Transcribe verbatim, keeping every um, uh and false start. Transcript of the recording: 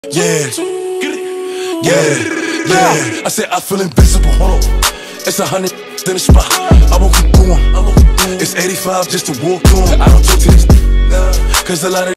Yeah, yeah, yeah. I said I feel invincible. Hold on, it's a hundred in the spot. I won't keep going. It's eighty-five just to walk on. I don't talk to this, cause a lot of